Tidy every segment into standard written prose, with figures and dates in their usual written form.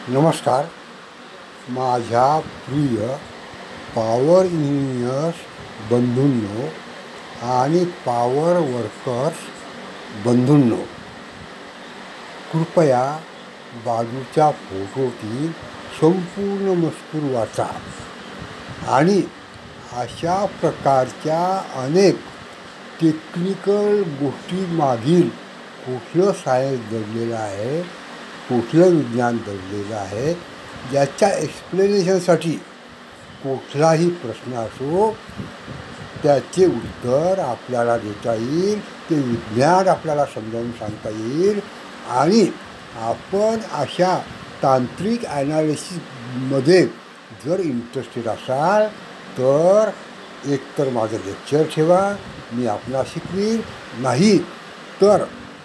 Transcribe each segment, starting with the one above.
नमस्कार. माझ्या प्रिय पॉवर इंजिनियर्स बंधूंनो आणि पॉवर वर्कर्स बंधूंनो, कृपया बाजूच्या फोटोतील संपूर्ण मजकूर वाचा आणि अशा प्रकारच्या अनेक टेक्निकल गोष्टींमागील कुठलं सायन्स दडलेलं आहे, कुठलं विज्ञान दडलेलं आहे, याच्या एक्सप्लेनेशनसाठी कुठलाही प्रश्न असो त्याचे उत्तर आपल्याला देता येईल, ते विज्ञान आपल्याला समजावून सांगता येईल. आणि आपण अशा तांत्रिक ॲनालिसिसमध्ये जर इंटरेस्टेड असाल तर एकतर माझं लेक्चर ठेवा, मी आपला शिकवीन, नाही तर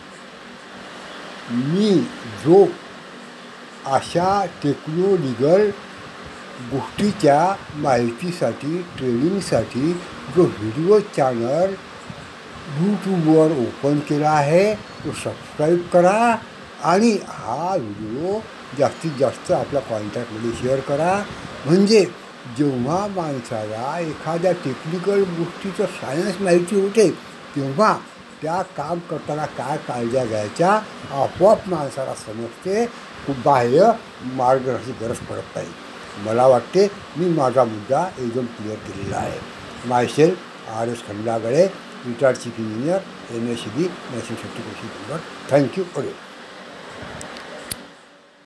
मी जो अशा टेक्नोलिगल गोष्टीच्या माहितीसाठी ट्रेनिंगसाठी जो व्हिडिओ चॅनल यूट्यूबवर ओपन केला आहे तो सबस्क्राईब करा आणि हा व्हिडिओ जास्तीत जास्त आपल्या कॉन्टॅक्टमध्ये शेअर करा. म्हणजे जेव्हा माणसाला एखाद्या टेक्निकल गोष्टीचं सायन्स माहिती होते तेव्हा त्या काम करताना काय काळज्या घ्यायच्या आपोआप माणसाला समजते. खूप बाह्य मार्गदर्शनाची गरज पडत नाही. मला वाटते मी माझा मुद्दा एकदम क्लिअर केलेला आहे. Myself RS Khandagale, retired chief engineer, NSCB, national safety commission. Thank you.